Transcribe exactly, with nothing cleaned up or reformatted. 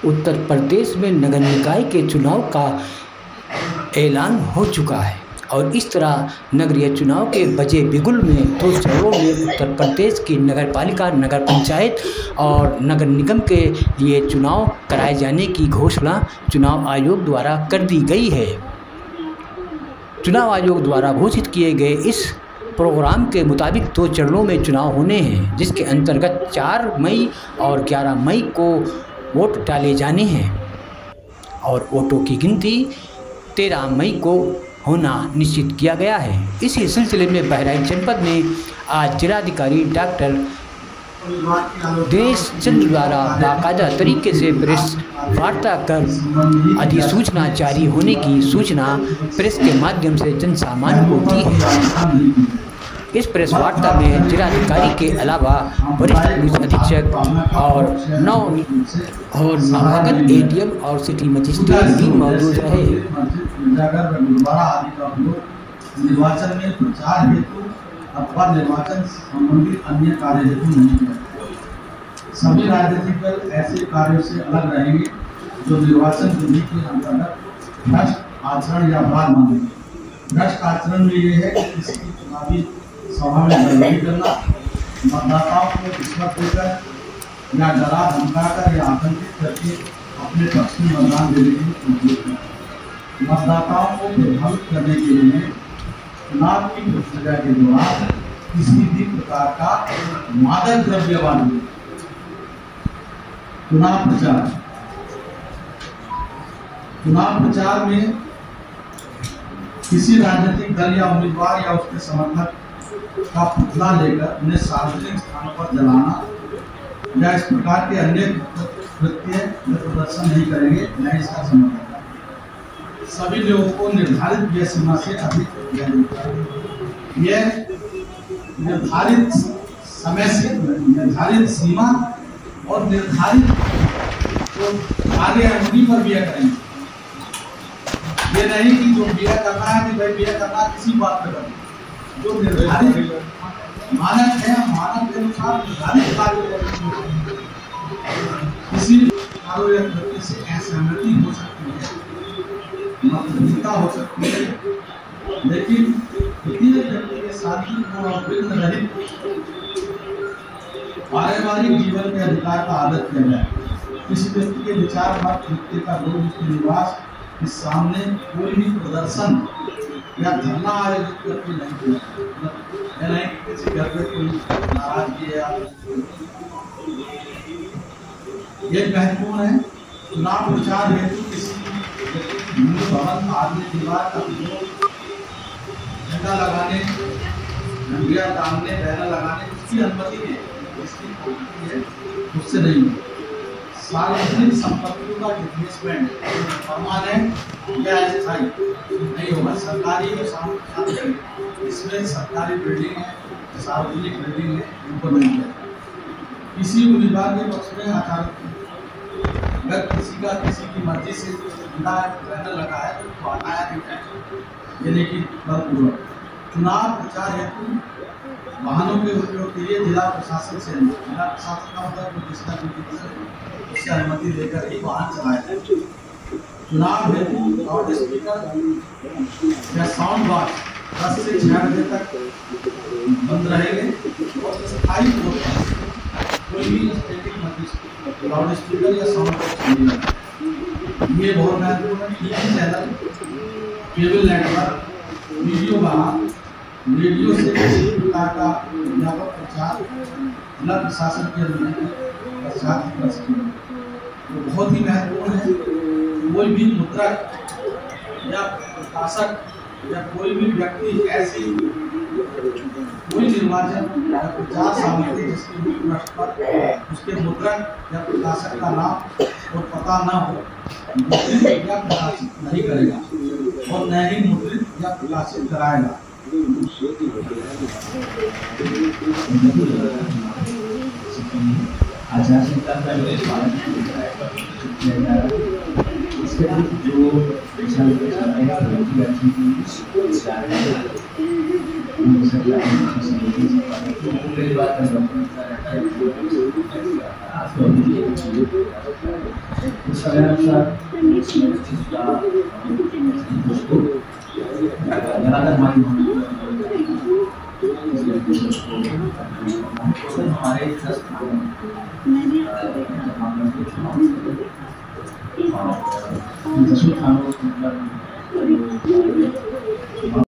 उत्तर प्रदेश में नगर निकाय के चुनाव का ऐलान हो चुका है और इस तरह नगरीय चुनाव के बजे बिगुल में दो चरणों में उत्तर प्रदेश की नगर पालिका, नगर पंचायत और नगर निगम के लिए चुनाव कराए जाने की घोषणा चुनाव आयोग द्वारा कर दी गई है। चुनाव आयोग द्वारा घोषित किए गए इस प्रोग्राम के मुताबिक दो चरणों में चुनाव होने हैं, जिसके अंतर्गत चार मई और ग्यारह मई को वोट डाले जाने हैं और वोटों की गिनती तेरह मई को होना निश्चित किया गया है। इसी सिलसिले में बहराइच जनपद में आज जिलाधिकारी डॉक्टर दिनेश चंद्र द्वारा बाकायदा तरीके से प्रेस वार्ता कर अधिसूचना जारी होने की सूचना प्रेस के माध्यम से जनसामान्य को दी है। इस प्रेस वार्ता में जिलाधिकारी के अलावा वरिष्ठ पुलिस अधीक्षक और नौ और नवागत एडीएम और सिटी मजिस्ट्रेट भी मौजूद रहे। निर्वाचन में प्रचार हेतु अथवा निर्वाचन संबंधी अन्य कार्य हेतु नहीं है। सभी राजनीतिक दल ऐसे कार्यों से अलग रहेंगे जो निर्वाचन विधि के अंतर्गत भ्रष्ट आचरण या अपराध मानेंगे। भ्रष्ट आचरण में ये है कि किसी की चुनावी सभा में गड़बड़ी करना, मतदाताओं को रिश्वत देकर या डरा धमकाकर या आतंकित करके अपने पक्ष में मतदान देने की कोशिश करना, मतदाताओं को प्रभावित करने के लिए चुनाव की प्रक्रिया के दौरान किसी भी प्रकार का मादक द्रव्य बांटना। चुनाव प्रचार चुनाव प्रचार में किसी राजनीतिक दल या उम्मीदवार या उसके समर्थक का पुतला लेकर उन्हें सार्वजनिक स्थानों पर जलाना या इस प्रकार के अन्य कृत्य में प्रदर्शन नहीं करेंगे, न इसका समर्थन करेंगे। सभी लोगों को निर्धारित व्यय सीमा से अधिक दिया जाता है। यह निर्धारित समय से निर्धारित सीमा और निर्धारित जो कार्य है उन्हीं पर व्यय करेंगे। ये नहीं कि जो व्यय करना है कि भाई व्यय करना किसी बात पर करें। जो निर्धारित मानक है, मानक के अनुसार निर्धारित कार्य किसी कार्य या कृत्य से असहमति हो सकती है, मतभेदता हो सकती है, लेकिन तृतीय व्यक्ति के शांतिपूर्ण और विघ्न रहित पारिवारिक जीवन के अधिकार का आदर किया जाए। किसी व्यक्ति के विचार मत कृत्य का लोग उसके निवास के सामने कोई भी प्रदर्शन या धरना आयोजित करके नहीं किया, नहीं किसी घर पे कोई नाराजगी है। ये महत्वपूर्ण है। चुनाव प्रचार हेतु किसी मूल भवन आदमी दीवार का झंडा लगाने, झंडिया टांगने, बैनर लगाने उसकी अनुमति है, इसकी है उससे नहीं है। सार्वजनिक संपत्तियों का डिस्प्लेसमेंट परमानेंट या अस्थायी नहीं होगा। सरकारी और सार्वजनिक, इसमें सरकारी बिल्डिंग है, सार्वजनिक बिल्डिंग है, उनको नहीं है। किसी उम्मीदवार के पक्ष में आचार अगर किसी का किसी की मर्जी से बैनर लगा है तो उसको हटाया नहीं जाए, यानी कि बलपूर्वक। चुनाव प्रचार हेतु वाहनों के उपयोग के लिए जिला प्रशासन से जिला प्रशासन का मतलब जिसका उससे अनुमति लेकर ही वाहन चलाए। चुनाव हेतु लाउड स्पीकर या साउंड बॉक्स दस से छह बजे तक बंद रहेंगे और स्थायी तौर पर कोई भी स्टैटिक लाउड स्पीकर या साउंड बॉक्स नहीं लगेगा। ये बहुत महत्वपूर्ण है। TV channel, cable network, video वाहन, रेडियो से किसी प्रकार का व्यापक प्रचार जिला प्रशासन के अनुमति पश्चात कर सकेंगे। तो बहुत ही महत्वपूर्ण है। कोई भी मुद्रक या प्रकाशक या कोई भी व्यक्ति ऐसी कोई निर्वाचन प्रचार सामग्री जिसके भी पृष्ठ पर उसके मुद्रक या प्रकाशक का नाम और पता न हो, मुद्रित या प्रकाशित नहीं करेगा और न ही मुद्रित या प्रकाशित कराएगा। आचार संहिता का इसके जो दिशा निर्देश है बात इस अनुसार इसका उसको लगातार मांग हमारे दस दसों थानों